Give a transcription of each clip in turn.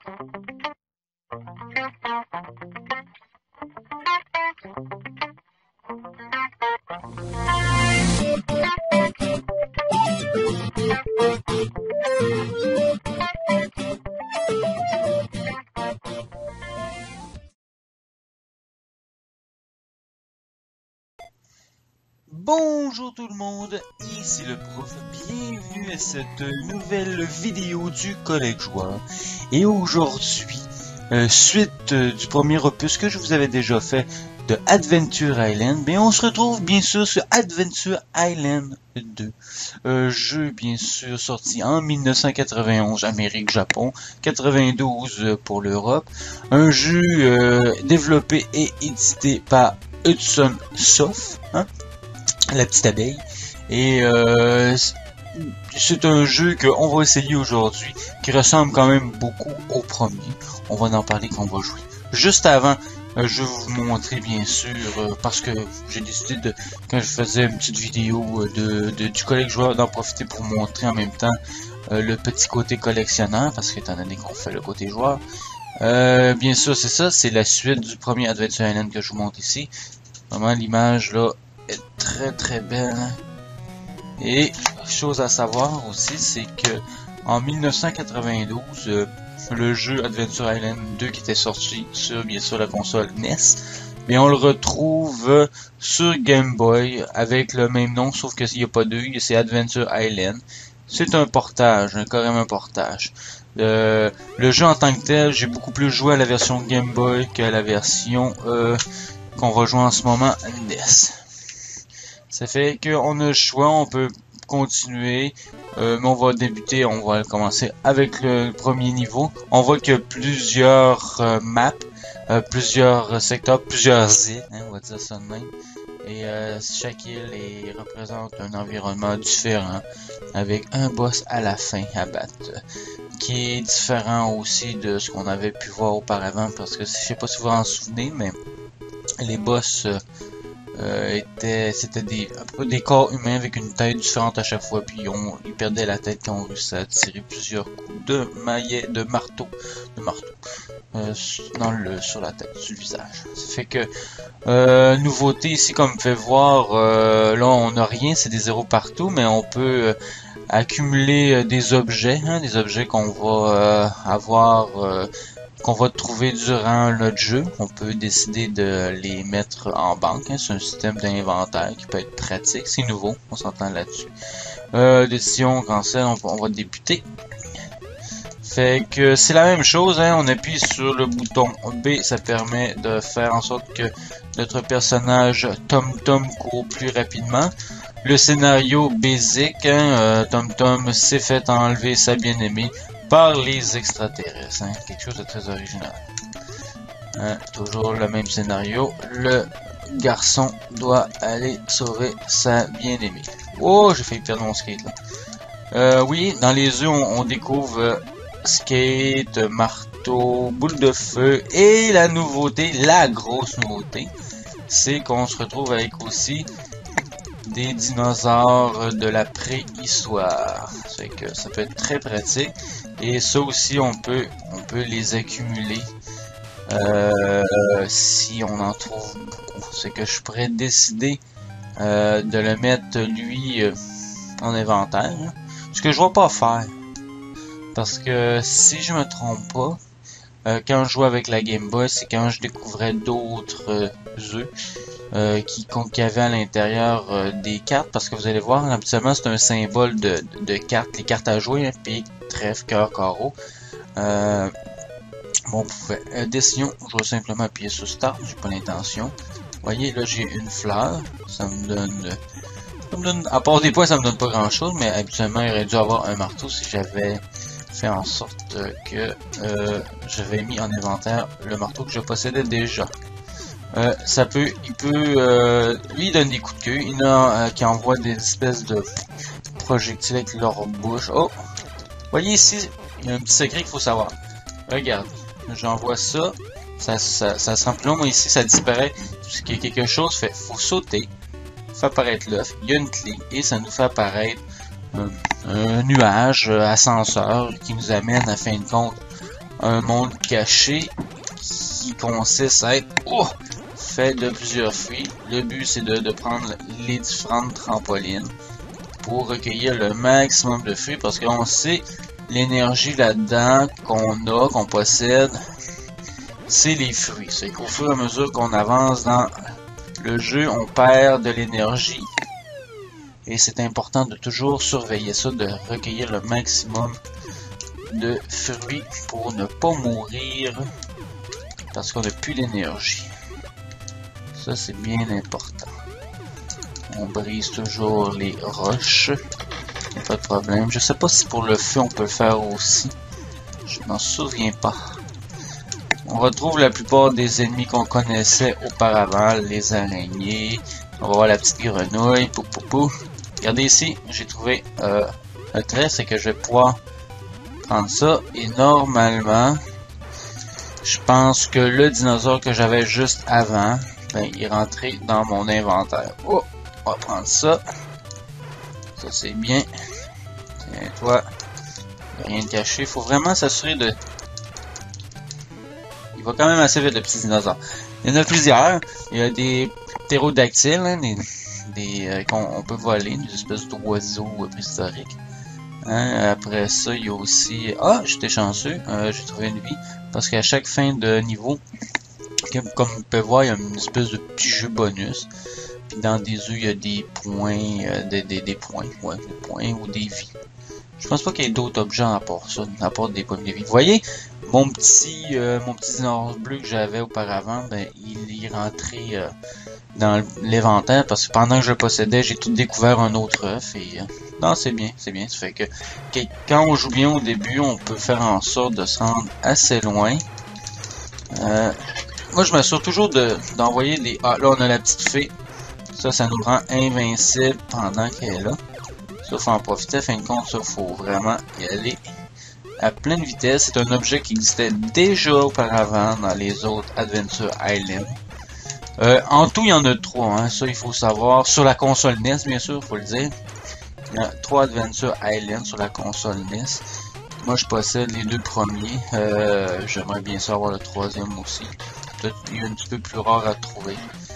Bonjour tout le monde, ici le prof, bienvenue à cette nouvelle vidéo du Collège Joueur. Et aujourd'hui, suite du premier opus que je vous avais déjà fait de Adventure Island, ben on se retrouve bien sûr sur Adventure Island 2. Jeu bien sûr sorti en 1991 Amérique, Japon, 92 pour l'Europe. Un jeu développé et édité par Hudson Soft, hein? La petite abeille. Et c'est un jeu qu'on va essayer aujourd'hui, qui ressemble quand même beaucoup au premier. On va en parler quand on va jouer. Juste avant, je vais vous montrer bien sûr, parce que j'ai décidé de, quand je faisais une petite vidéo du Collège Joueur, d'en profiter pour montrer en même temps le petit côté collectionneur, parce qu'étant donné qu'on fait le côté joueur. Bien sûr c'est ça, c'est la suite du premier Adventure Island que je vous montre ici. Vraiment l'image là est très très belle, hein? Et chose à savoir aussi, c'est que en 1992, le jeu Adventure Island 2 qui était sorti sur bien sûr la console NES, mais on le retrouve sur Game Boy avec le même nom, sauf qu'il n'y a pas deux, c'est Adventure Island. C'est un portage, carrément un portage. Le jeu en tant que tel, j'ai beaucoup plus joué à la version Game Boy qu'à la version qu'on va jouer en ce moment NES. Ça fait qu'on a le choix, on peut continuer, mais on va débuter, on va commencer avec le premier niveau. On voit qu'il y a plusieurs maps, plusieurs secteurs, plusieurs îles, hein, on va dire ça de même. Et chaque île représente un environnement différent, avec un boss à la fin à battre, qui est différent aussi de ce qu'on avait pu voir auparavant, parce que je sais pas si vous vous en souvenez, mais les boss c'était un peu des corps humains avec une tête différente à chaque fois, puis ils perdaient la tête quand on réussissait à tirer plusieurs coups de maillet, de marteau sur la tête, sur le visage. Ça fait que nouveauté ici, comme vous pouvez voir, là on n'a rien, c'est des zéros partout, mais on peut accumuler des objets, hein, des objets qu'on va avoir qu'on va trouver durant notre jeu. On peut décider de les mettre en banque, hein. C'est un système d'inventaire qui peut être pratique, c'est nouveau, on s'entend là-dessus. Décision cancel, on va débuter. Fait que c'est la même chose, hein. On appuie sur le bouton B, ça permet de faire en sorte que notre personnage Tom Tom court plus rapidement. Le scénario basic, hein, Tom Tom s'est fait enlever sa bien-aimée par les extraterrestres, hein, quelque chose de très original. Hein, toujours le même scénario, le garçon doit aller sauver sa bien-aimée. Oh, j'ai failli perdre mon skate là. Oui, dans les yeux on découvre skate, marteau, boule de feu, et la nouveauté, la grosse nouveauté, c'est qu'on se retrouve avec aussi des dinosaures de la préhistoire. C'est que ça peut être très pratique. Et ça aussi on peut les accumuler si on en trouve beaucoup. C'est que je pourrais décider de le mettre lui en inventaire. Hein. Ce que je vais pas faire. Parce que si je me trompe pas, quand je jouais avec la Game Boy, c'est quand je découvrais d'autres œufs. Qui avait à l'intérieur des cartes, parce que vous allez voir, habituellement c'est un symbole de cartes, les cartes à jouer, hein, pique, trèfle, cœur, carreau. Bon, vous pouvez décision, je vais simplement appuyer sur Start, j'ai pas l'intention. Vous voyez, là j'ai une fleur, ça me donne, à part des points, ça me donne pas grand chose, mais habituellement il aurait dû avoir un marteau si j'avais fait en sorte que j'avais mis en inventaire le marteau que je possédais déjà. Lui il donne des coups de queue, il y en a qui envoient des espèces de projectiles avec leur bouche. Oh! Vous voyez ici, il y a un petit secret qu'il faut savoir. Regarde, j'envoie ça, ça se remplit là, moi ici ça disparaît. Ce qui est quelque chose, faut sauter, fait apparaître l'œuf, il y a une clé, et ça nous fait apparaître un nuage ascenseur qui nous amène à fin de compte un monde caché qui consiste à être fait de plusieurs fruits. Le but c'est de prendre les différentes trampolines pour recueillir le maximum de fruits parce qu'on sait l'énergie là-dedans qu'on possède, c'est les fruits. C'est qu'au fur et à mesure qu'on avance dans le jeu, on perd de l'énergie. Et c'est important de toujours surveiller ça, de recueillir le maximum de fruits pour ne pas mourir parce qu'on n'a plus d'énergie. Ça c'est bien important. On brise toujours les roches. Pas de problème. Je sais pas si pour le feu on peut le faire aussi. Je m'en souviens pas. On retrouve la plupart des ennemis qu'on connaissait auparavant. Les araignées. On va voir la petite grenouille. Pou pou pou. Regardez ici. J'ai trouvé un trait. C'est que je vais pouvoir prendre ça. Et normalement, je pense que le dinosaure que j'avais juste avant, ben, il est rentré dans mon inventaire. Oh, on va prendre ça. Ça c'est bien. Tiens, toi, rien de caché. Faut vraiment s'assurer de... Il va quand même assez vite le petit dinosaure. Il y en a plusieurs. Il y a des ptérodactyles, hein, qu'on peut voler, des espèces d'oiseaux préhistoriques. Hein, après ça, il y a aussi... Ah, j'étais chanceux. J'ai trouvé une vie. Parce qu'à chaque fin de niveau, comme vous pouvez voir, il y a une espèce de petit jeu bonus. Puis dans des œufs, il y a des points, des points ou des vies. Je pense pas qu'il y ait d'autres objets à part ça, à part des points de vie. Vous voyez, mon petit dinosaure bleu que j'avais auparavant, ben il est rentré dans l'inventaire parce que pendant que je le possédais, j'ai tout découvert un autre œuf et non, c'est bien, c'est bien. Ça fait que quand on joue bien au début, on peut faire en sorte de se rendre assez loin. Moi, je m'assure toujours d'envoyer des... Ah, là, on a la petite fée. Ça nous rend invincible pendant qu'elle est là. Ça, faut en profiter. Fin de compte, ça, faut vraiment y aller à pleine vitesse. C'est un objet qui existait déjà auparavant dans les autres Adventure Island. En tout, il y en a 3. Hein. Ça, il faut savoir. Sur la console NES, bien sûr, faut le dire. Il y a 3 Adventure Island sur la console NES. Moi, je possède les 2 premiers. J'aimerais bien savoir le 3e aussi. Peut-être il est un petit peu plus rare à trouver.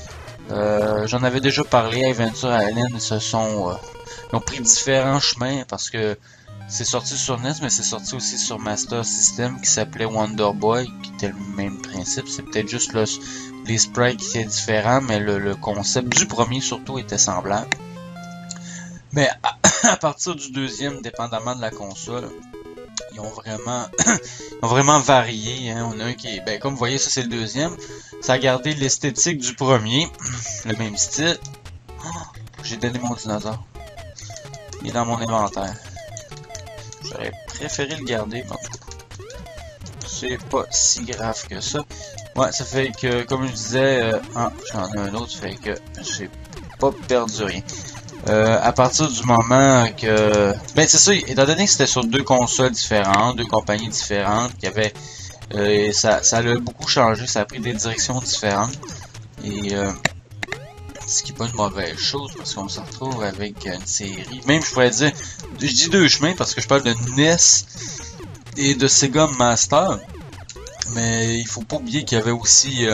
J'en avais déjà parlé, Adventure Island, ils ont pris différents chemins parce que c'est sorti sur NES, mais c'est sorti aussi sur Master System qui s'appelait Wonder Boy, qui était le même principe. C'est peut-être juste les sprites qui étaient différents, mais le concept du premier surtout était semblable. Mais à partir du deuxième, dépendamment de la console, ils ont vraiment varié. Hein. On a un qui est, ben, comme vous voyez, ça c'est le deuxième. Ça a gardé l'esthétique du premier, le même style. Oh, j'ai donné mon dinosaure. Il est dans mon inventaire. J'aurais préféré le garder, mais en tout cas, c'est pas si grave que ça. Ouais, ça fait que, comme je disais, j'en ai un autre, ça fait que j'ai pas perdu rien. À partir du moment que... Ben c'est ça, étant donné que c'était sur 2 consoles différentes, 2 compagnies différentes, qu'il y avait... ça a beaucoup changé, ça a pris des directions différentes. Et... ce qui n'est pas une mauvaise chose, parce qu'on se retrouve avec une série... Même, je pourrais dire... Je dis 2 chemins, parce que je parle de NES et de Sega Master. Mais il faut pas oublier qu'il y avait aussi...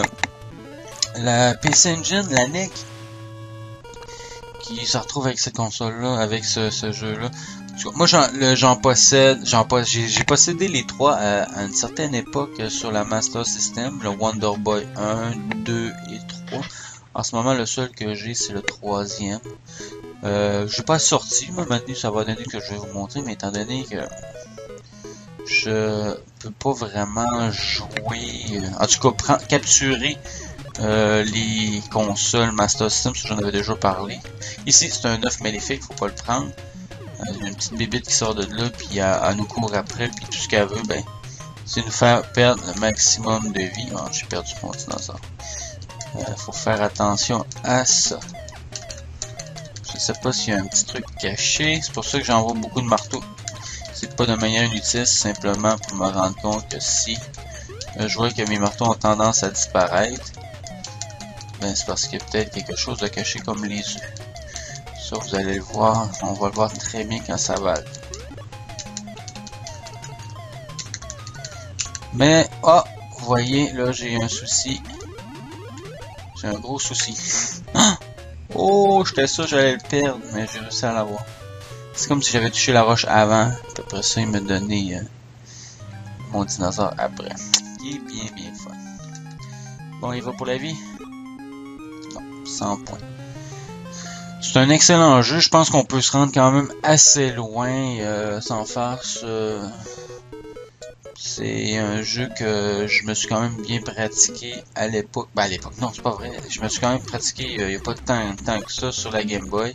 la PC Engine, la NEC, qui se retrouve avec cette console-là, avec ce jeu-là. Moi, j'en possède, j'ai possédé les 3 à une certaine époque sur la Master System, le Wonder Boy 1, 2 et 3. En ce moment, le seul que j'ai, c'est le 3e. Je n'ai pas sorti, moi, maintenant, ça va donner que je vais vous montrer, mais étant donné que je peux pas vraiment jouer, en tout cas, capturer les consoles Master System, j'en avais déjà parlé. Ici, c'est un œuf maléfique, faut pas le prendre. Il y a une petite bébite qui sort de là, puis elle nous court après, puis tout ce qu'elle veut, ben, c'est nous faire perdre le maximum de vie. Oh, j'ai perdu mon dinosaure. Faut faire attention à ça. Je sais pas s'il y a un petit truc caché, c'est pour ça que j'envoie beaucoup de marteaux. C'est pas de manière inutile, c'est simplement pour me rendre compte que si je vois que mes marteaux ont tendance à disparaître, ben c'est parce qu'il y a peut-être quelque chose de caché comme les œufs. Ça, vous allez le voir, on va le voir très bien quand ça va. Mais, oh, vous voyez, là, j'ai un souci. J'ai un gros souci. Oh, j'étais sûr que j'allais le perdre, mais j'ai réussi à l'avoir. C'est comme si j'avais touché la roche avant, puis après ça, il me donnait mon dinosaure après. Il est bien, bien fun. Bon, il va pour la vie? Non, 100 points. C'est un excellent jeu, je pense qu'on peut se rendre quand même assez loin, sans farce. C'est un jeu que je me suis quand même bien pratiqué à l'époque. Ben à l'époque, non, c'est pas vrai. Je me suis quand même pratiqué il n'y a pas de tant que ça sur la Game Boy.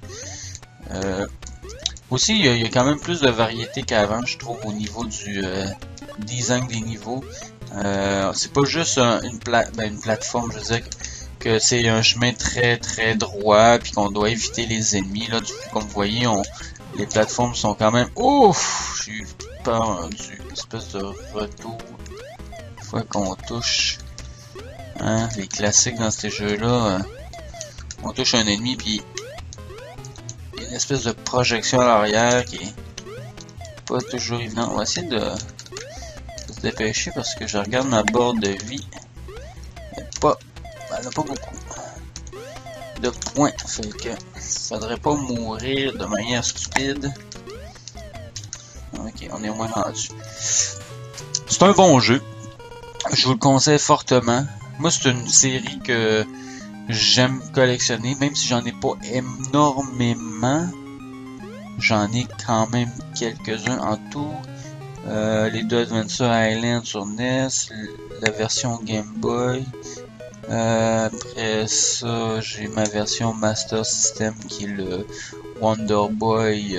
Aussi, il y a quand même plus de variété qu'avant, je trouve, au niveau du design des niveaux. C'est pas juste une plateforme, je veux dire que c'est un chemin très très droit, puis qu'on doit éviter les ennemis. Là, comme vous voyez, les plateformes sont quand même... Ouf! J'ai eu peur du espèce de retour une fois qu'on touche. Hein, les classiques dans ces jeux-là, on touche un ennemi, puis il y a une espèce de projection à l'arrière qui est pas toujours évident. On va essayer de se dépêcher parce que je regarde ma barre de vie. Elle n'a pas beaucoup de points, fait que faudrait pas mourir de manière stupide. Ok, on est au moins rendu. C'est un bon jeu. Je vous le conseille fortement. Moi, c'est une série que j'aime collectionner, même si j'en ai pas énormément. J'en ai quand même quelques-uns en tout. Les deux Adventure Island sur NES, la version Game Boy. Après ça, j'ai ma version Master System qui est le Wonder Boy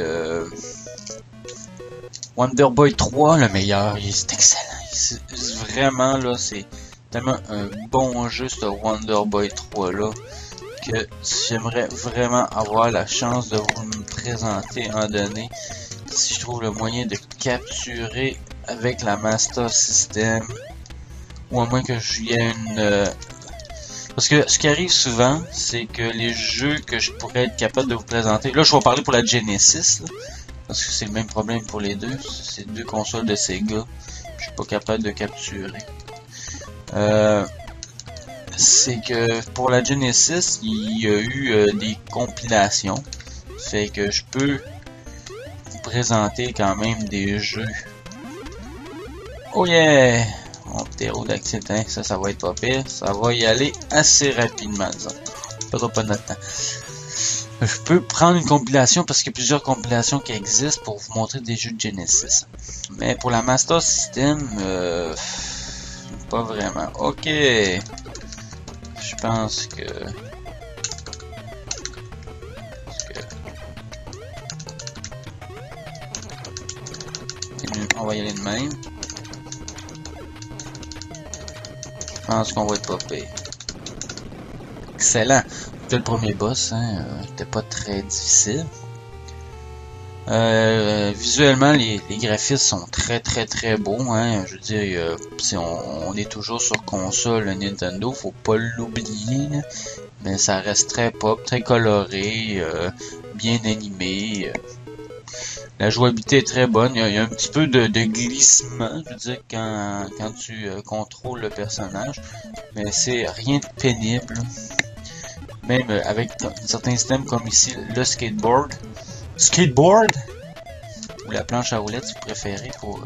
3, le meilleur. C'est excellent. Vraiment là, c'est tellement un bon jeu ce Wonder Boy 3 là que j'aimerais vraiment avoir la chance de vous me présenter un donné si je trouve le moyen de capturer avec la Master System, ou à moins que j'y ai une parce que ce qui arrive souvent, c'est que les jeux que je pourrais être capable de vous présenter, là je vais parler pour la Genesis, là, parce que c'est le même problème pour les deux, c'est deux consoles de Sega, je suis pas capable de capturer. C'est que pour la Genesis, il y a eu des compilations, fait que je peux vous présenter quand même des jeux. Oh yeah! Mon ptérodactyle, ça va être pas pire. Ça va y aller assez rapidement, ça. On perdra pas notre temps. Je peux prendre une compilation parce qu'il y a plusieurs compilations qui existent pour vous montrer des jeux de Genesis. Mais pour la Master System, pas vraiment. Ok. Je pense que... On va y aller de même. Je pense qu'on va être pas pire. Excellent. C'était le premier boss, hein. C'était pas très difficile. Visuellement, les graphismes sont très beaux, hein. Je veux dire, on est toujours sur console Nintendo, faut pas l'oublier. Mais ça reste très pop, très coloré, bien animé. La jouabilité est très bonne, il y a un petit peu de glissement, je veux dire, quand tu contrôles le personnage, mais c'est rien de pénible. Même avec certains systèmes comme ici, le skateboard, ou la planche à roulettes si vous préférez, pour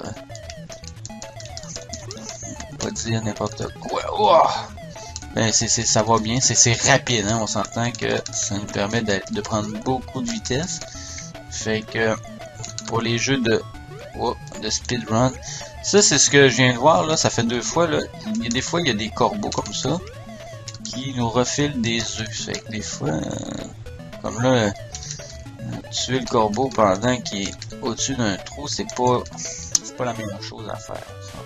pas dire n'importe quoi. Oh! Ben, ça va bien, c'est rapide, hein? On s'entend que ça nous permet de prendre beaucoup de vitesse, fait que pour les jeux de speedrun. Ça, c'est ce que je viens de voir, là. Ça fait 2 fois, là. Il y a des fois, il y a des corbeaux comme ça qui nous refilent des œufs. Fait que des fois, comme là, tuer le corbeau pendant qu'il est au-dessus d'un trou, c'est pas la même chose à faire.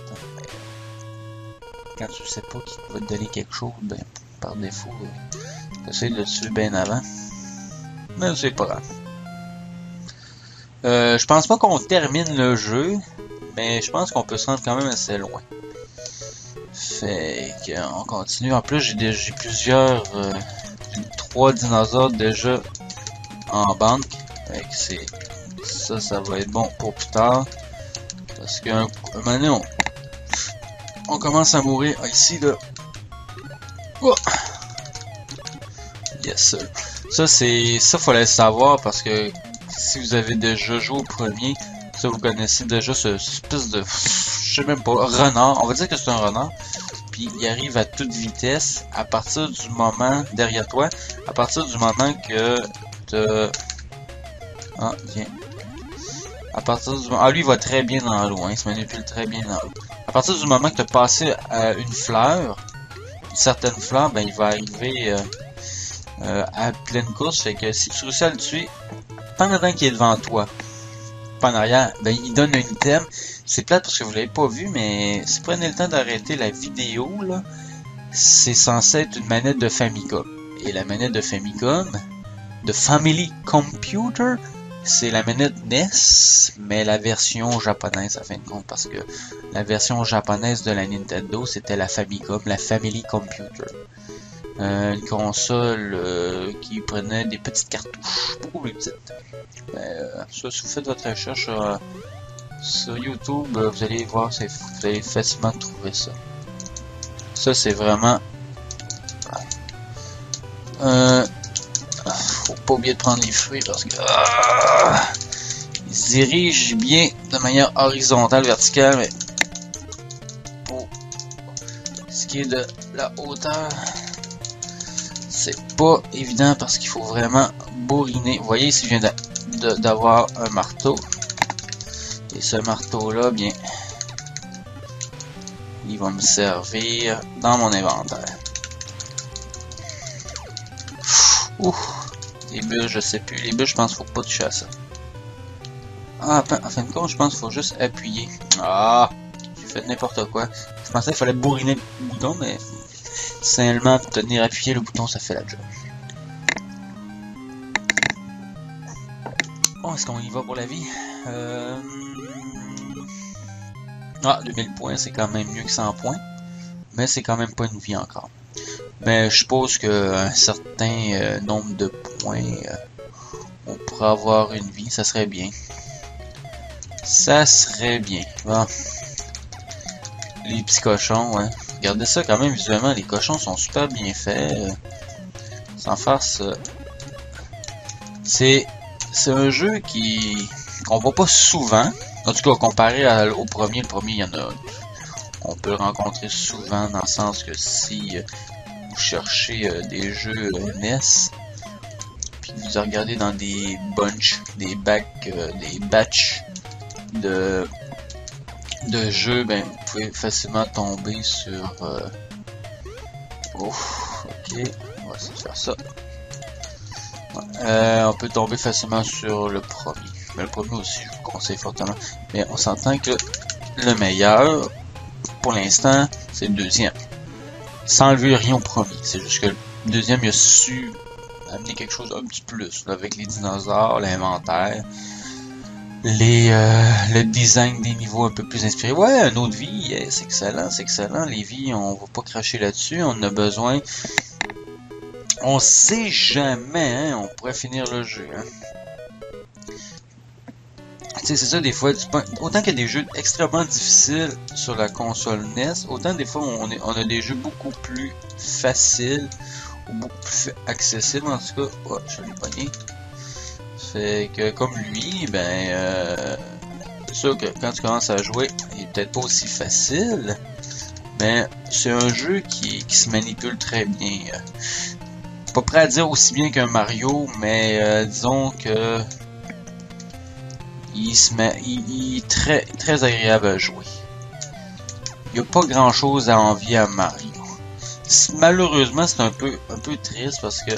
Quand tu sais pas qu'il va te donner quelque chose, ben, par défaut, tu essaies de le tuer bien avant. Mais c'est pas grave. Je pense pas qu'on termine le jeu, mais je pense qu'on peut se rendre quand même assez loin. Fait qu'on continue. En plus, j'ai plusieurs 3 dinosaures déjà en banque. Fait que ça va être bon pour plus tard. Parce qu'à un moment donné, On commence à mourir ici, là. Oh. Yes. Ça, fallait le savoir parce que si vous avez déjà joué au premier, ça, vous connaissez déjà ce espèce de, je sais même pas, renard. On va dire que c'est un renard. Puis il arrive à toute vitesse à partir du moment, derrière toi, à partir du moment que ah, viens. À partir du moment... Ah, lui, il va très bien dans l'eau, hein. Il se manipule très bien dans l'eau. À partir du moment que tu as passé une fleur, une certaine fleur, ben, il va arriver à pleine course. Fait que si tu réussis à le tuer, pendant qu'il est devant toi, pas en arrière, ben, il donne un item. C'est plate parce que vous l'avez pas vu, mais si vous prenez le temps d'arrêter la vidéo, là, c'est censé être une manette de Famicom. Et la manette de Famicom, de Family Computer, c'est la manette NES, mais la version japonaise, à fin de compte, parce que la version japonaise de la Nintendo, c'était la Famicom, la Family Computer. Une console qui prenait des petites cartouches, beaucoup plus petites. Ça, si vous faites votre recherche sur YouTube, vous allez voir, vous allez facilement trouver ça. Ça, c'est vraiment... faut pas oublier de prendre les fruits parce que... ils se dirigent bien de manière horizontale, verticale, mais... pour ce qui est de la hauteur... c'est pas évident parce qu'il faut vraiment bourriner. Vous voyez ici, je viens d'avoir un marteau. Et ce marteau-là, bien, il va me servir dans mon inventaire. Ouh, les bûches, je sais plus. Les bûches, je pense qu'il faut pas toucher à ça. Ah, en fin de compte, je pense qu'il faut juste appuyer. Ah, j'ai fait n'importe quoi. Je pensais qu'il fallait bourriner le bouton, mais simplement tenir appuyé le bouton, ça fait la job. Bon, est-ce qu'on y va pour la vie? Ah, 2000 points, c'est quand même mieux que 100 points. Mais c'est quand même pas une vie encore. Mais je suppose qu'un certain nombre de points, on pourrait avoir une vie, ça serait bien. Ça serait bien. Bon. Les petits cochons, ouais. Regardez ça quand même visuellement, les cochons sont super bien faits. Sans farce. C'est un jeu qu'on voit pas souvent. En tout cas, comparé au premier, le premier, il y en a. On peut le rencontrer souvent dans le sens que si vous cherchez des jeux NES, puis vous regardez dans des bunch, des batchs de jeux, ben vous pouvez facilement tomber sur. Oh, ok, on va essayer de faire ça. On peut tomber facilement sur le premier. Mais le premier aussi, je vous conseille fortement. Mais on s'entend que le meilleur, pour l'instant, c'est le deuxième. Sans enlever rien au premier. C'est juste que le deuxième, il a su amener quelque chose un petit plus. Là, avec les dinosaures, l'inventaire, le design des niveaux un peu plus inspirés. Ouais, un autre vie, c'est excellent, c'est excellent. Les vies, on va pas cracher là-dessus. On a besoin... On sait jamais, hein, on pourrait finir le jeu. Hein. Tu sais, c'est ça, des fois, autant qu'il y a des jeux extrêmement difficiles sur la console NES, autant des fois on a des jeux beaucoup plus faciles ou beaucoup plus accessibles. En tout cas, oh, je l'ai pogné. C'est que comme lui, ben, c'est sûr que quand tu commences à jouer, il est peut-être pas aussi facile, mais c'est un jeu qui se manipule très bien. Pas prêt à dire aussi bien qu'un Mario, mais disons que il est très agréable à jouer. Il n'y a pas grand chose à envier à Mario. Malheureusement, c'est un peu triste parce que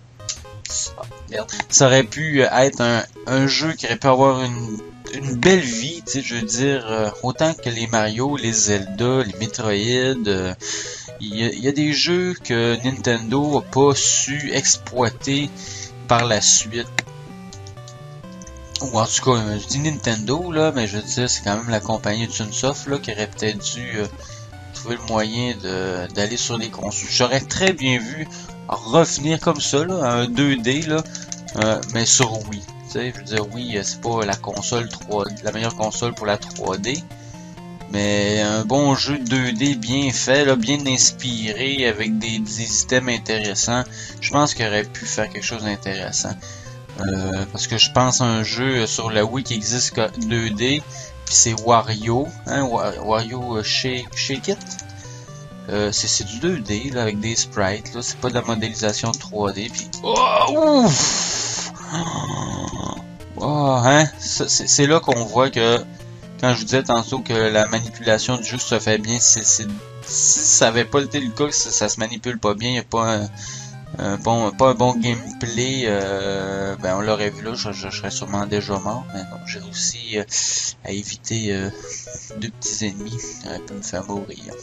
ça aurait pu être un jeu qui aurait pu avoir une belle vie, tu sais, je veux dire, autant que les Mario, les Zelda, les Metroid, il y a des jeux que Nintendo a pas su exploiter par la suite. Ou en tout cas, je dis Nintendo là, mais je veux dire, c'est quand même la compagnie de Sunsoft là qui aurait peut-être dû trouver le moyen d'aller sur les consoles. J'aurais très bien vu revenir comme ça là, à un 2D là, mais sur Wii. Tu sais, je veux dire, oui, c'est pas la console 3D, la meilleure console pour la 3D, Mais un bon jeu 2D bien fait, là, bien inspiré, avec des items intéressants, je pense qu'il aurait pu faire quelque chose d'intéressant. Parce que je pense à un jeu sur la Wii qui existe 2D, puis c'est Wario, hein, Wario Shake It. C'est du 2D là, avec des sprites, là, c'est pas de la modélisation 3D, puis oh, ouf! Oh, hein, c'est là qu'on voit que quand je vous disais tantôt que la manipulation du jeu se fait bien, si ça avait pas été le cas, que ça se manipule pas bien, il n'y a pas pas un bon gameplay, ben on l'aurait vu là, je serais sûrement déjà mort, mais non, j'ai réussi à éviter 2 petits ennemis qui auraient pu me faire mourir.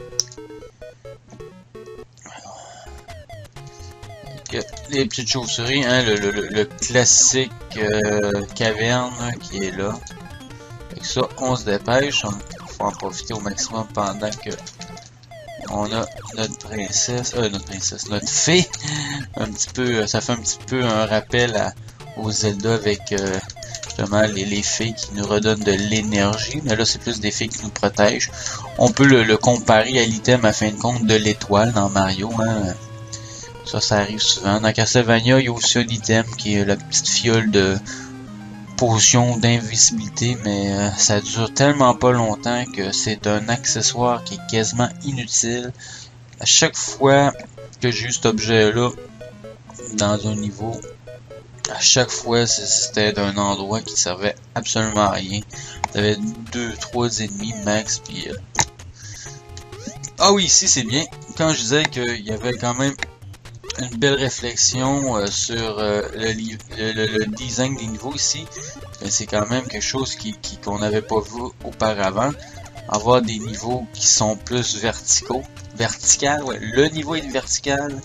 Les petites chauves-souris, hein, le classique caverne qui est là. Avec ça, on se dépêche, faut en profiter au maximum pendant que on a notre princesse, notre fée. Un petit peu, ça fait un petit peu un rappel au Zelda avec justement les fées qui nous redonnent de l'énergie, mais là c'est plus des fées qui nous protègent. On peut le comparer à l'item à fin de compte de l'étoile dans Mario, hein. Ça arrive souvent. Dans Castlevania, il y a aussi un item qui est la petite fiole de potion d'invisibilité, mais ça dure tellement pas longtemps que c'est un accessoire qui est quasiment inutile. À chaque fois que j'ai eu cet objet-là dans un niveau, à chaque fois c'était d'un endroit qui servait absolument à rien. T'avais 2-3 ennemis max, puis ah oui, ici c'est bien. Quand je disais qu'il y avait quand même une belle réflexion sur le design des niveaux ici, c'est quand même quelque chose qu'on n'avait pas vu auparavant. Avoir des niveaux qui sont plus verticaux, ouais, le niveau est vertical,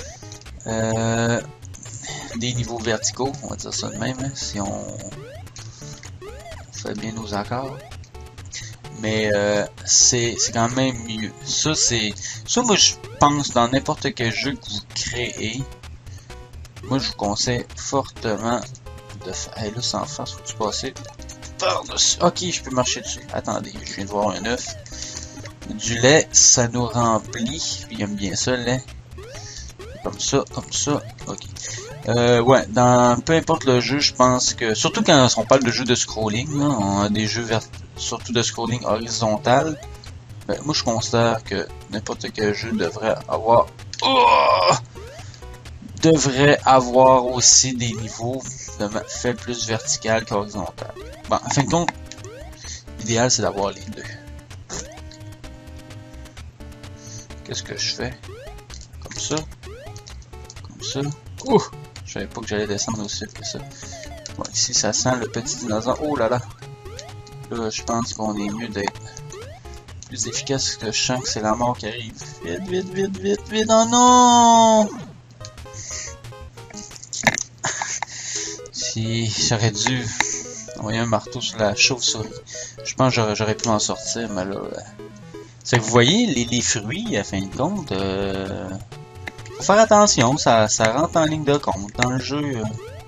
des niveaux verticaux, on va dire ça de même, hein, si on fait bien nos accords. Mais c'est quand même mieux. Ça moi je pense dans n'importe quel jeu que vous créez, moi je vous conseille fortement de faire. Hey, là sans face, faut-tu passer par-dessus? Ok, je peux marcher dessus. Attendez, je viens de voir un œuf. Du lait, ça nous remplit. Puis j'aime bien ça, le lait. Comme ça. Ok. Ouais, dans peu importe le jeu, je pense que surtout quand on parle de jeux de scrolling, là, on a des jeux surtout de scrolling horizontal. Ben, moi je considère que n'importe quel jeu devrait avoir aussi des niveaux fait plus vertical qu'horizontal. Bon, en fin de compte, l'idéal c'est d'avoir les deux. Qu'est-ce que je fais? Comme ça. Ouh! Je savais pas que j'allais descendre aussi vite que ça. Bon, ici ça sent le petit dinosaure. Oh là là! Là, je pense qu'on est mieux d'être plus efficace, que je sens que c'est la mort qui arrive. Vite, oh non! Si j'aurais dû envoyer un marteau sur la chauve-souris, je pense que j'aurais pu m'en sortir, mais là... C'est que vous voyez, les fruits, à fin de compte, faut faire attention, ça rentre en ligne de compte dans le jeu.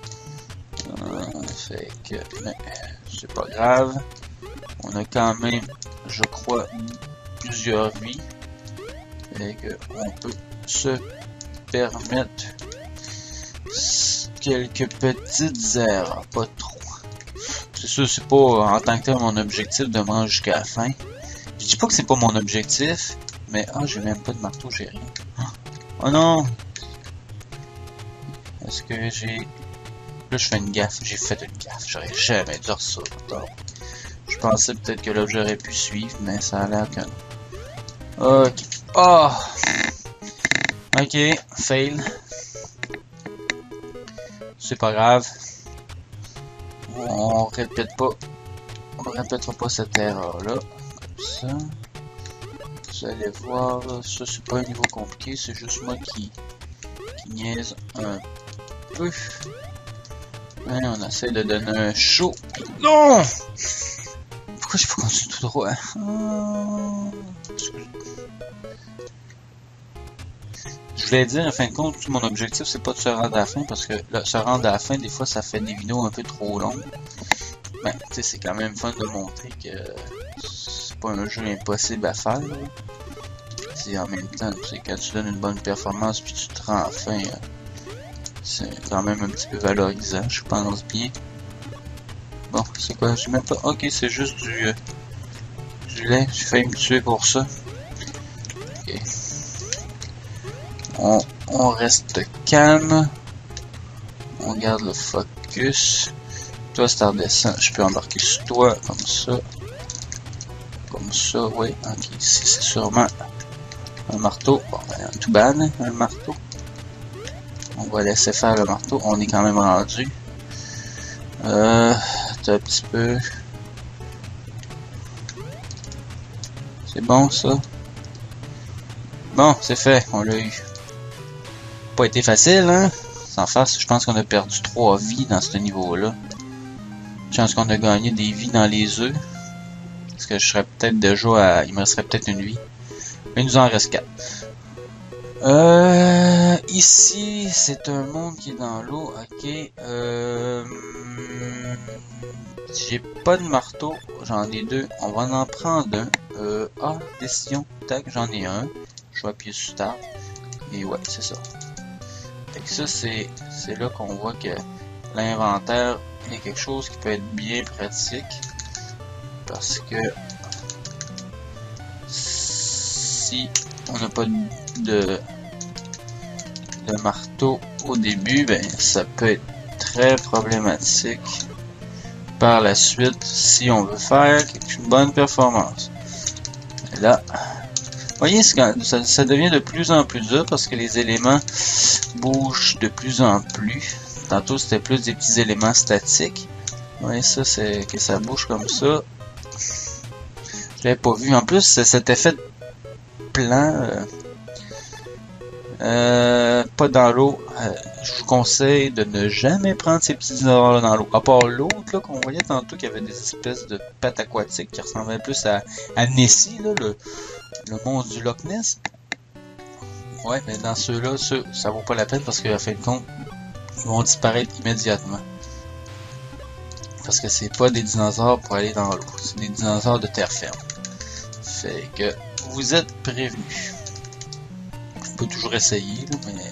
Fait que... mais c'est pas grave. On a quand même, je crois, plusieurs vies. Et qu'on peut se permettre quelques petites erreurs, pas trop. C'est sûr, c'est pas en tant que tel mon objectif de manger jusqu'à la fin. Je dis pas que c'est pas mon objectif, mais j'ai même pas de marteau, j'ai rien. Oh non! Est-ce que j'ai... Là, je fais une gaffe. J'ai fait une gaffe. J'aurais jamais dû ça. Je pensais peut-être que là, j'aurais pu suivre, mais ça a l'air que non. Ok. Oh! Ok. Fail. C'est pas grave. On répétera pas cette erreur-là. Comme ça. Vous allez voir, ça c'est pas un niveau compliqué, c'est juste moi qui niaise un peu. Ouais, on essaie de donner un show. Non! Pourquoi je peux continuer tout droit? Je voulais dire, en fin de compte, mon objectif c'est pas de se rendre à la fin, parce que là, se rendre à la fin, des fois ça fait des vidéos un peu trop longues. Ben, tu sais, c'est quand même fun de montrer que c'est pas un jeu impossible à faire. C'est en même temps, c'est quand tu donnes une bonne performance puis tu te rends à la fin, c'est quand même un petit peu valorisant, je pense bien. Bon, c'est quoi? J'ai même pas. Ok, c'est juste du lait. J'ai failli me tuer pour ça. Ok. On reste calme. On garde le focus. Toi, si t'en redescends, je peux embarquer sur toi, comme ça. Comme ça, oui. Ok, ici, c'est sûrement un marteau. Bon, un tout ban, un marteau. On va laisser faire le marteau. On est quand même rendu. Attends un petit peu. C'est bon, ça? Bon, c'est fait. On l'a eu. Pas été facile, hein? Sans face, je pense qu'on a perdu 3 vies dans ce niveau-là. Chance qu'on a gagné des vies dans les œufs. Parce que je serais peut-être déjà à... Il me resterait peut-être une vie. Mais il nous en reste 4. Ici, c'est un monde qui est dans l'eau. Ok. J'ai pas de marteau. J'en ai 2. On va en prendre un. Décision. Tac, j'en ai un. Je vais appuyer sur Start. Et ouais, c'est ça. Fait que ça, c'est là qu'on voit que l'inventaire est quelque chose qui peut être bien pratique. Parce que si on n'a pas de marteau au début, ben ça peut être très problématique par la suite si on veut faire une bonne performance. Et là, vous voyez, ça devient de plus en plus dur parce que les éléments bougent de plus en plus. Tantôt c'était plus des petits éléments statiques. Vous voyez, ça c'est que ça bouge comme ça. Je l'avais pas vu. En plus, cet effet de plan, pas dans l'eau. Je vous conseille de ne jamais prendre ces petits dinosaures dans l'eau. À part l'autre là qu'on voyait tantôt, qui avait des espèces de pattes aquatiques qui ressemblaient plus à Nessie, là, le monstre du Loch Ness. Ouais, mais dans ceux-là, ça vaut pas la peine parce qu'à fin de compte, ils vont disparaître immédiatement. Parce que c'est pas des dinosaures pour aller dans l'eau, c'est des dinosaures de terre ferme. Fait que vous êtes prévenus. Vous pouvez toujours essayer, là, mais...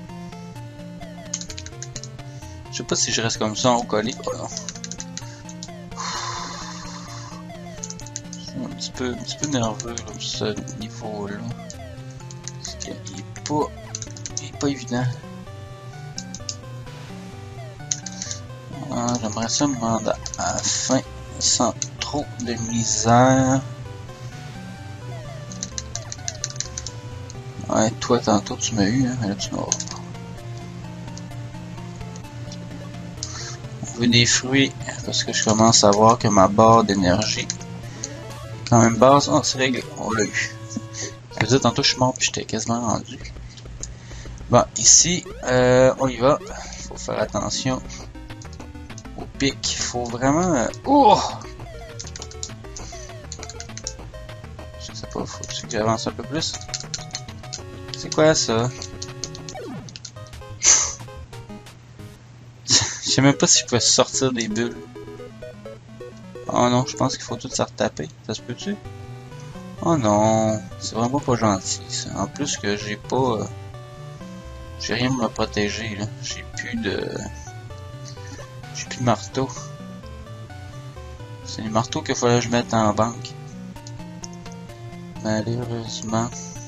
Je sais pas si je reste comme ça en collé. Oh non. Je suis un petit peu nerveux là, sur ce niveau-là. Parce qu'il est pas évident. J'aimerais ça me rendre à la fin sans trop de misère. Ouais, toi tantôt tu m'as eu, hein, mais là tu m'auras pas. On veut des fruits parce que je commence à voir que ma barre d'énergie quand même basse. Oh, c'est réglé, on l'a eu. Ça veut dire tantôt je suis mort puis j'étais quasiment rendu. Bon, ici, on y va. Il faut faire attention au pic. Il faut vraiment... Oh! Je sais pas, faut-tu que j'avance un peu plus? C'est quoi ça? Je sais même pas si je pouvais sortir des bulles. Oh non, je pense qu'il faut tout ça retaper. Ça se peut-tu? Oh non, c'est vraiment pas gentil ça. En plus que j'ai pas... j'ai rien pour me protéger là. J'ai plus de marteau. C'est les marteaux qu'il fallait que je mette en banque. Malheureusement.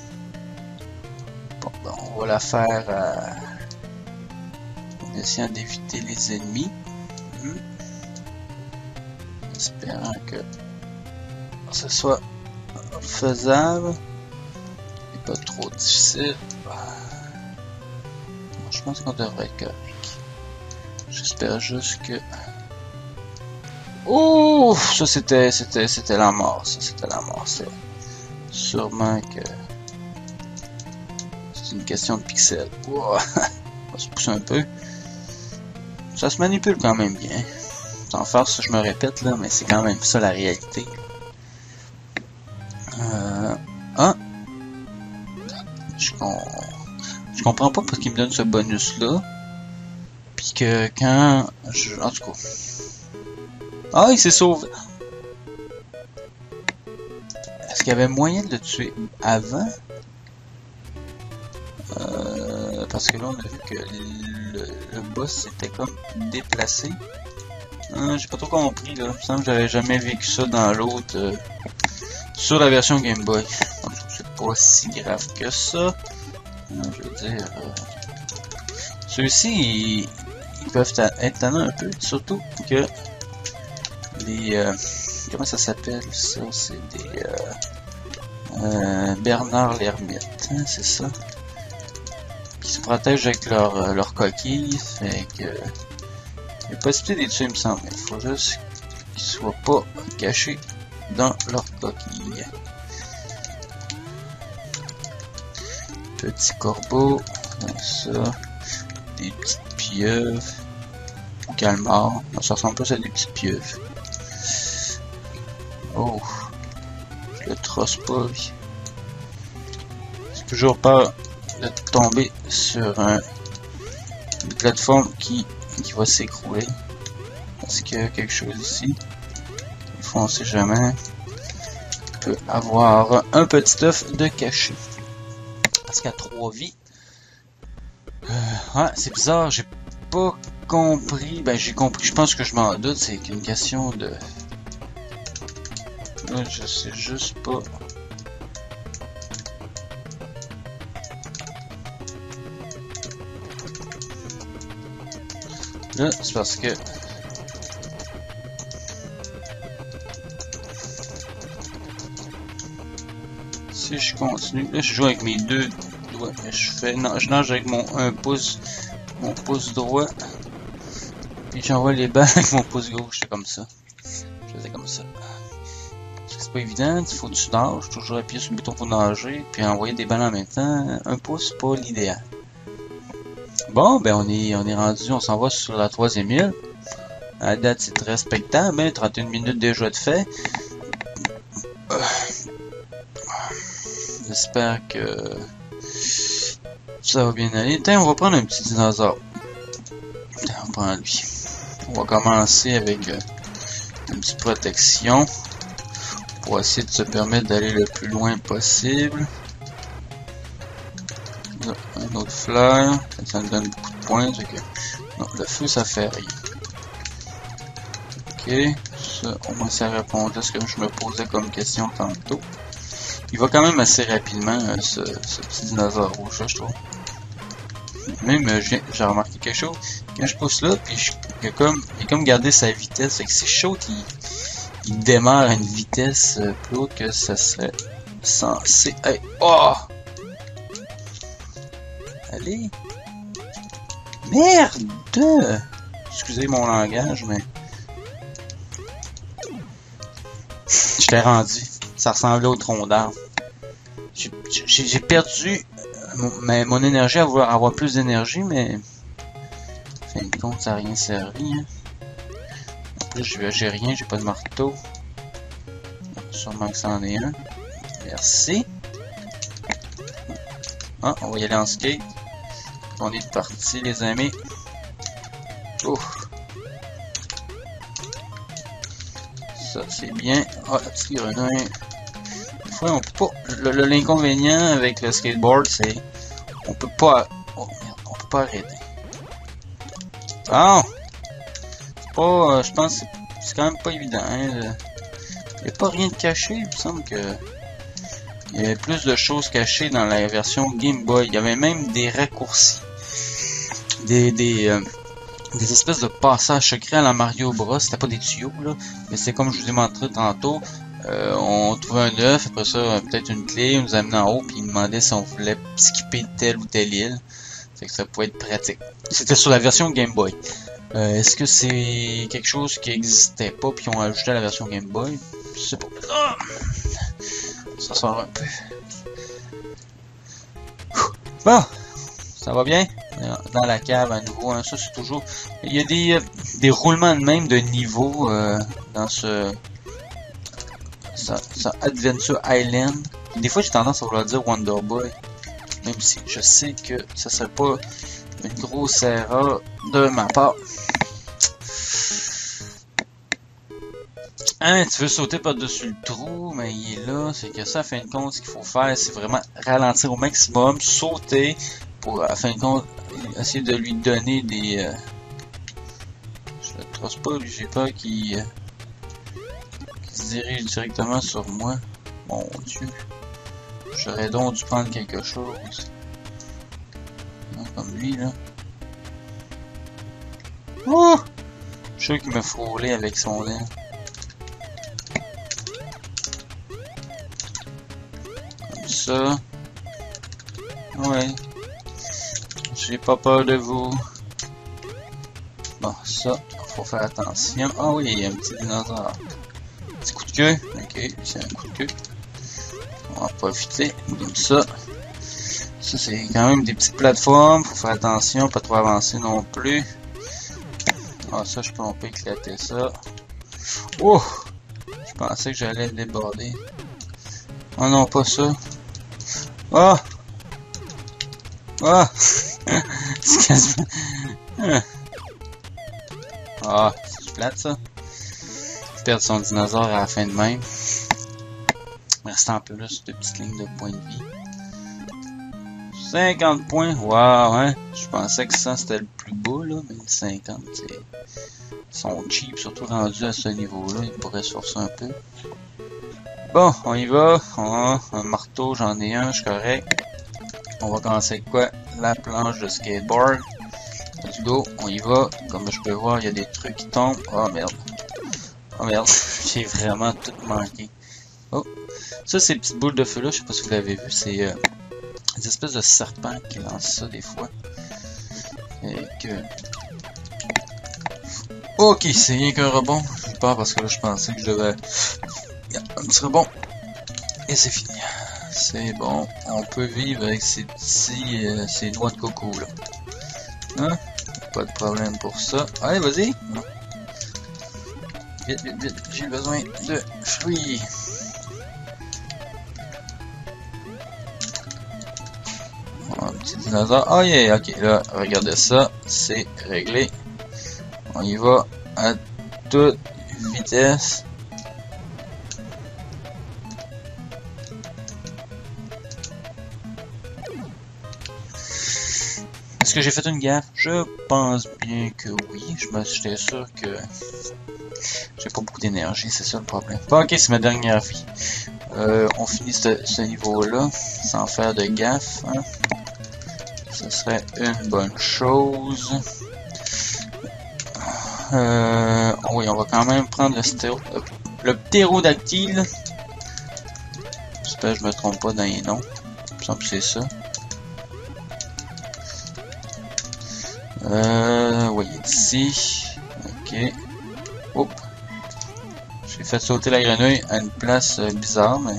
Bon, ben, on va la faire en essayant d'éviter les ennemis. Espérant que ce soit faisable et pas trop difficile. Je pense qu'on devrait être correct. J'espère juste que... Oh, ça c'était la mort. Ça c'était la mort. C'est sûrement que c'est une question de pixels. Oh. On va se pousser un peu. Ça se manipule quand même bien. Sans farce, je me répète là, mais c'est quand même ça la réalité. Je comprends pas parce qu'il me donne ce bonus là. Puis que quand je... En tout cas. Ah, il s'est sauvé. qu'il y avait moyen de le tuer avant? Parce que là, on a vu que le boss était comme déplacé. J'ai pas trop compris, là. Il me semble que j'avais jamais vécu ça dans l'autre. Sur la version Game Boy. Donc, c'est pas si grave que ça. Je veux dire... ceux-ci, ils peuvent être tannants un peu. Surtout que... les... comment ça s'appelle ça? C'est des... Bernard l'ermite, hein, c'est ça? Qui se protègent avec leur coquille. Fait que... il y a possibilité de les tuer, il me semble. Il faut juste qu'ils soient pas cachés dans leur coquille. Petit corbeau, ça, des petites pieuvres, calmar, ça ressemble plus à des petites pieuvres. Oh, je le trosse pas, lui. J'ai toujours peur de tomber sur une plateforme qui va s'écrouler. Est-ce qu'il y a quelque chose ici? Des fois, on sait jamais. On peut avoir un petit œuf de cachet. Parce qu'à 3 vies. Ouais, c'est bizarre, j'ai pas compris. Ben, j'ai compris, je pense que je m'en doute, c'est qu'une question de. Là, je sais juste pas. Là, c'est parce que... si je continue... Là, je joue avec mes deux doigts. Je nage avec mon pouce droit. Puis j'envoie les balles avec mon pouce gauche. C'est comme ça. Je faisais comme ça. C'est pas évident. Il faut que tu nages. Toujours appuyer sur le bouton pour nager. Puis envoyer des balles en même temps. Un pouce, c'est pas l'idéal. Bon, ben on est rendu, on s'en va sur la 3e île. À la date, c'est respectable, hein, 31 minutes déjà de fait. J'espère que ça va bien aller. Tiens, on va prendre un petit dinosaure. Tiens, on prend lui. On va commencer avec une petite protection pour essayer de se permettre d'aller le plus loin possible. Là, un autre flair, ça me donne beaucoup de points. Que... non, le feu ça fait rien. Ok, ça, au moins ça répond à ce que je me posais comme question tantôt. Il va quand même assez rapidement, ce petit dinosaure rouge, là, je trouve. Même, j'ai remarqué quelque chose. Quand je pousse là, puis il a comme gardé sa vitesse. Fait que c'est chaud qu'il démarre à une vitesse plus haute que ça serait censé. Hey, oh! Allez! Merde! Excusez mon langage, mais... j'étais rendu. Ça ressemblait au tronc d'arbre. J'ai perdu mon énergie à vouloir avoir plus d'énergie, mais... en fin de compte, ça n'a rien servi. Hein. En plus, j'ai rien, j'ai pas de marteau. Sûrement que ça en est un. Merci. Ah, on va y aller en skate. On est parti, les amis. Ouf. Ça, c'est bien. Ah, la petite grenouille. Des fois, on peut pas... L'inconvénient avec le skateboard, c'est... on peut pas... oh, merde, on peut pas arrêter. Ah! C'est pas... je pense que c'est quand même pas évident. Hein, il n'y a pas rien de caché. Il me semble que... il y avait plus de choses cachées dans la version Game Boy. Il y avait même des raccourcis. Des espèces de passages secrets à la Mario Bros. C'était pas des tuyaux, là. Mais c'est comme je vous ai montré tantôt. On trouvait un œuf, après ça, peut-être une clé, on nous amenait en haut, puis il demandait si on voulait skipper telle ou telle île. Fait que ça pouvait être pratique. C'était sur la version Game Boy. Est-ce que c'est quelque chose qui existait pas, puis on a ajouté à la version Game Boy? Je sais pas. Ah! Ça sort un peu. Bon, ça va bien? Dans la cave à nouveau, hein, ça c'est toujours... il y a des roulements de même de niveau dans ce Adventure Island. Des fois j'ai tendance à vouloir dire Wonder Boy, même si je sais que ça serait pas une grosse erreur de ma part. Hein, tu veux sauter par-dessus le trou, mais il est là. C'est que ça, à fin de compte, ce qu'il faut faire, c'est vraiment ralentir au maximum, sauter, pour, à fin de compte, essayer de lui donner des... Je le trosse pas, lui, j'ai peur qu'il se dirige directement sur moi. Mon Dieu. J'aurais donc dû prendre quelque chose. Non, comme lui, là. Oh! Je suis sûr qu'il me frôlait avec son aile. Comme ça. Ouais. J'ai pas peur de vous. Bon, ça, faut faire attention. Ah oui, il y a un petit dinosaure. Petit coup de queue. Ok, c'est un coup de queue. On va profiter comme ça. Ça, c'est quand même des petites plateformes. Faut faire attention, pas trop avancer non plus. Ah, ça, on peut éclater ça. Oh! Je pensais que j'allais le déborder. Oh non, pas ça. Ah! Ah! C'est quasiment... Ah, c'est plate ça. Perdre son dinosaure à la fin de même. Restant en plus de petites lignes de points de vie. 50 points, waouh, hein. Je pensais que ça c'était le plus bas là, mais 50 c'est... Ils sont cheap, surtout rendus à ce niveau-là, ils pourraient se forcer un peu. Bon, on y va. On a un marteau, j'en ai un, je suis correct. On va commencer avec quoi? La planche de skateboard. Let's go, on y va. Comme je peux voir, il y a des trucs qui tombent. Oh merde. Oh merde, j'ai vraiment tout manqué. Oh, ça ces petites boules de feu là, je sais pas si vous l'avez vu, c'est des espèces de serpents qui lancent ça des fois. Et que... Ok, c'est rien qu'un rebond. Je pars parce que là je pensais que je devais... Un petit rebond. Et c'est fini. C'est bon. On peut vivre avec ces petits... ces noix de coco là. Hein? Pas de problème pour ça. Allez, vas-y. Vite, vite, vite. J'ai besoin de fruits. Un petit dinosaure. Oh yeah, ok. Là, regardez ça. C'est réglé. On y va à toute vitesse. Est-ce que j'ai fait une gaffe? Je pense bien que oui. J'étais sûr que j'ai pas beaucoup d'énergie, c'est ça le problème. Bon, ok, c'est ma dernière vie. On finit ce niveau-là sans faire de gaffe. Hein. Ce serait une bonne chose. Oui, on va quand même prendre le ptérodactyle. J'espère que je me trompe pas dans les noms. Il me semble que c'est ça. Oui, ici. Ok. Oups. J'ai fait sauter la grenouille à une place bizarre, mais...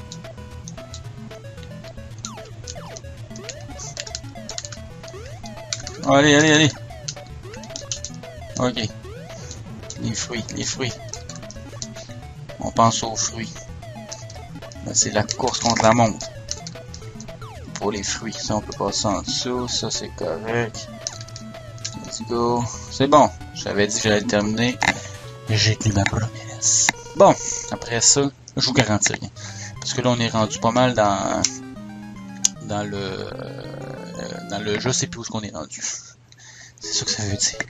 Oh, allez, allez, allez. Ok. Les fruits, les fruits. On pense aux fruits. C'est la course contre la montre. Pour les fruits, ça on peut passer en dessous, ça c'est correct. Let's go. C'est bon. J'avais dit que j'allais le terminer. J'ai tenu ma promesse. Bon, après ça, je vous garantis rien. Parce que là, on est rendu pas mal dans le je sais plus où est-ce qu'on est rendu. C'est ça que ça veut dire.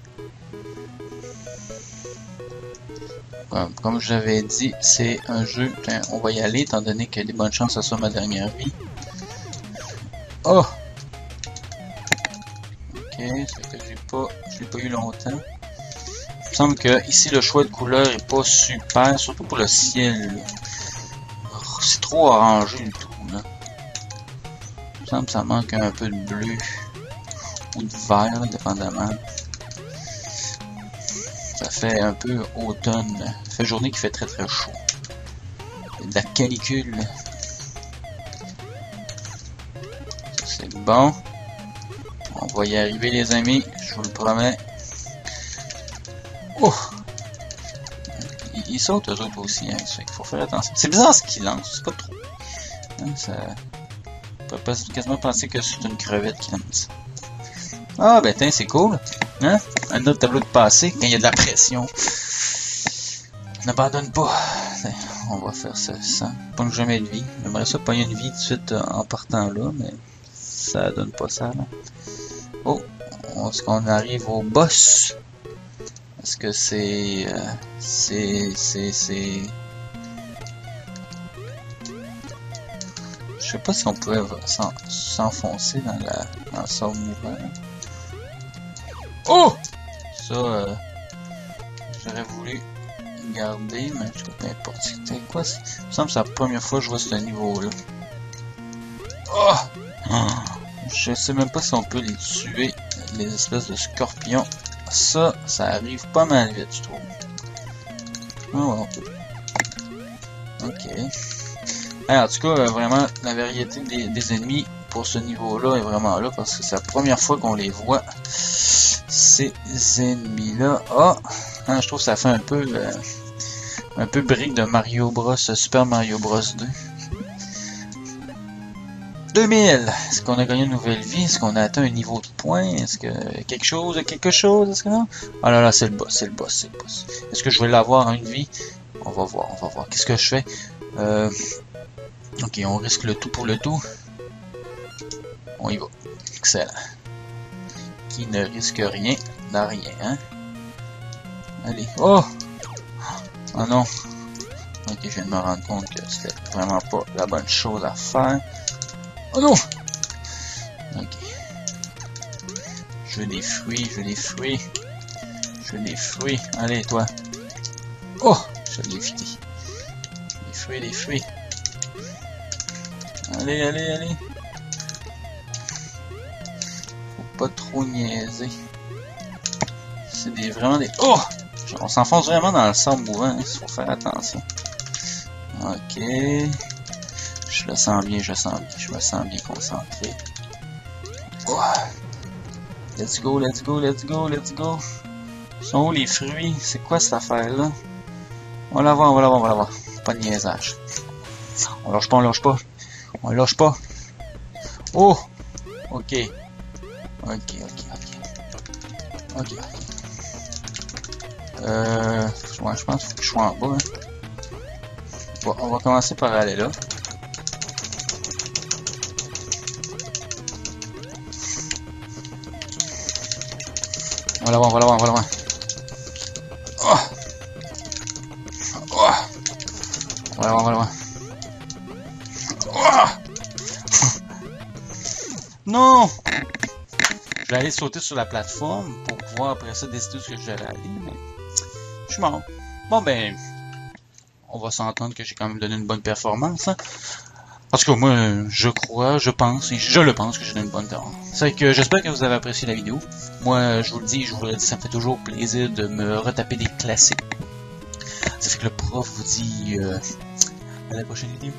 Bon, comme j'avais dit, c'est un jeu. Enfin, on va y aller, étant donné qu'il y a des bonnes chances que ce soit ma dernière vie. Oh! Ok, c'est que je l'ai pas eu longtemps. Il me semble que ici le choix de couleur est pas super, surtout pour le ciel. C'est trop orangé du tout là. Il me semble que ça manque un peu de bleu ou de vert, dépendamment. Ça fait un peu automne. Ça fait journée qui fait très très chaud. Il y a de la canicule. C'est bon. On va y arriver les amis, je vous le promets. Oh! Ils sautent eux autres aussi, hein, ça, il faut faire attention. C'est bizarre ce qu'ils lancent, c'est pas trop. Hein, ça... On peut quasiment penser que c'est une crevette qui lance. Ah ben tiens, c'est cool. Hein? Un autre tableau de passé quand il y a de la pression. N'abandonne pas. On va faire ça sans. Pas jamais de vie. J'aimerais ça pogner une vie tout de suite en partant là, mais ça donne pas ça. Là. Oh, est-ce qu'on arrive au boss? Est-ce que c'est... Je sais pas si on pouvait s'enfoncer dans le sable mouvant. Oh! Ça, j'aurais voulu garder, mais je sais peu importe. C'était quoi? Il me semble que c'est la première fois que je vois ce niveau-là. Oh! Je sais même pas si on peut les tuer, les espèces de scorpions. Ça arrive pas mal vite, je trouve. Ah ouais, on peut. Ok. En tout cas, vraiment, la variété des ennemis pour ce niveau-là est vraiment là, parce que c'est la première fois qu'on les voit, ces ennemis-là. Ah! Je trouve que ça fait un peu brique de Mario Bros, Super Mario Bros 2. 2000! Est-ce qu'on a gagné une nouvelle vie? Est-ce qu'on a atteint un niveau de points? Est-ce que quelque chose? Est-ce que non? Ah là là, c'est le boss, c'est le boss, c'est le boss. Est-ce que je vais l'avoir à une vie? On va voir, on va voir. Qu'est-ce que je fais? Ok, on risque le tout pour le tout. On y va. Excellent. Qui ne risque rien n'a rien, hein? Allez. Oh! Oh non. Ok, je viens de me rendre compte que c'était vraiment pas la bonne chose à faire. Oh non! Ok. Je veux des fruits, je veux des fruits. Je veux des fruits. Allez, toi. Oh! Je l'ai évité. Des fruits, des fruits. Allez, allez, allez. Faut pas trop niaiser. C'est vraiment des... Oh! On s'enfonce vraiment dans le sable mouvant, il faut faire attention. Ok. Je le sens bien, je me sens bien concentré. Oh. Let's go, let's go, let's go, let's go. Sont où les fruits? C'est quoi cette affaire-là? On la voit, on va la voir, on va la voir. Pas de niaisage. On lâche pas, on lâche pas. On lâche pas. Oh! Ok. Ok, ok, ok. Ok. Ouais, je pense que je suis en bas. Hein. Bon, on va commencer par aller là. On va la voir, on va la voir, on va la voir. Oh! Oh! On va la voir, on va la voir. Oh! Non! Je vais aller sauter sur la plateforme pour pouvoir après ça décider ce que j'allais aller, mais je suis mort. Bon ben, on va s'entendre que j'ai quand même donné une bonne performance. Hein? En tout cas, moi, je crois, je pense, et je le pense que j'ai donné une bonne performance. C'est que j'espère que vous avez apprécié la vidéo. Moi, je vous le dis, ça me fait toujours plaisir de me retaper des classiques. Ça fait que le prof vous dit à la prochaine vidéo.